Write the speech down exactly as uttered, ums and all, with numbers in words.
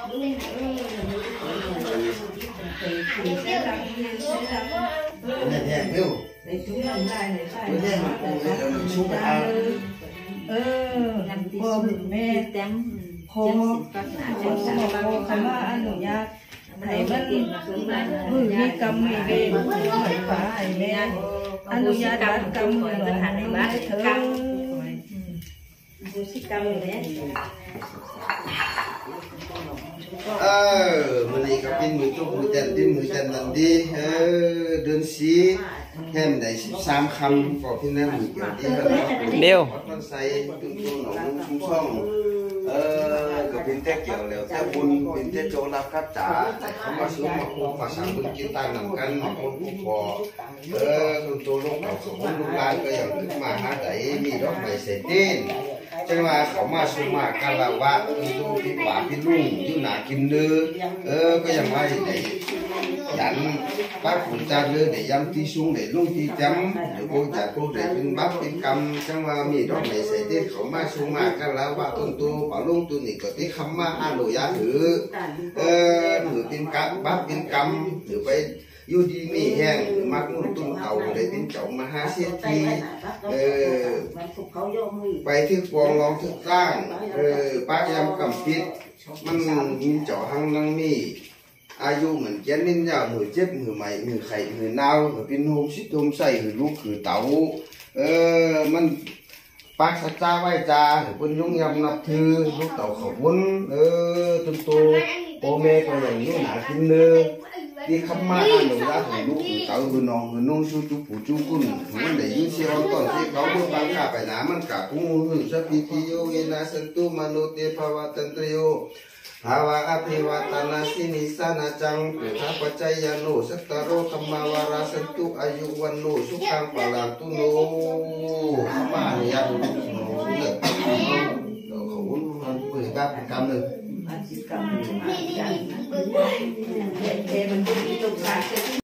เนี่ยเนี่ยเร็วในชุดนั้นได้ในใช่ไม่ได้มันปูเลยเดี๋ยวมันชุบไปเอาเออพ่อแม่พ่อพ่อคำว่าอนุญาตให้มันมือมีกรรมมีเวรเหมือนฟ้าให้แม่อนุญาตบัตรกรรมเหมือนหันในบ้านเธอดูสิกรรมเนี่ยเออมันนี่ก็เป็นมือจุกมือจันเป็นมือจันนันดีเออเดินสีแค่ไหนสิบสามคำก็พี่นั่งมือเกี่ยวที่เขาเดียวมันใส่ตุ้งตุ้งหนองชุ่มช่องเออก็เป็นแต่เกี่ยวแล้วแต่บุญเป็นแต่โจรับกับจ๋าเขามาซื้อมาคูมาสั่งบุญกินตายหนังกันมาคนผู้พอเออตุ้งตัวลูกเราสมบูรณ์ลูกหลานก็อย่างขึ้นมาหาใจมีดอกไม้เศษดินจังว่าเขามาซื้อมากันละว่าตุ้งตัวพี่หวานพี่ลุงยุ่งหนากินเนื้อเออก็อย่างว่าอย่างไรยันป้าขุนจานเนื้อđểยำที่ซุงđểลุงที่จำหรือพวกจ่าพวกđểเป็นบัฟเป็นกำจังว่ามีดอกไม้เศษดินเขามาซื้อมากันละว่าตุ้งตัวป่าลุงตัวนี้ก็ที่คำมาอาโลยาถือเออหรือเป็นกับบัฟเป็นกำหรือไปอยู่ดีมีแห้งหรือมักนุ่นตุ้งเอาได้เป็นเจ้ามหาเศรษฐีเออไปที่กองรองที่สร้างเออป้ายำกำปิดมันมีเจ้าหังนังมีอายุเหมือนแกนนินยาวมือเจ็บมือใหม่มือไข่มือเน่ามือเป็นโฮมซิโฮมใส่มือลูกคือเต๋าเออมันปากสัจจาไหวจาหรือเป็นยุ่งยำนับถือลูกเต่าขบุญเออตุนโตโอเมก็อย่างนี้หนากินเนื้อที่คำมาอ่านหนูรักของลูกเต่าคือน้องคือนุ่งชูจุปูจุกุนมันได้ยินเสียงตอนที่เขาพูดบางข้าไปหนามันกับกุ้งหือสัพพิติโยเวนะสันตุมโนเตภาวะตันตโยภาวะอภิวัตนาสินิสานาจังปุถะปัจจยโนสัตตโรธรรมวาราสันตุอายุวันโนสุขังปะลังตุโนมาเนี่ยโนเนี่ยเขาอุ้นมันเปิดกับกรรมเลยกรรมเลยเทมันเป็นตรงกลาง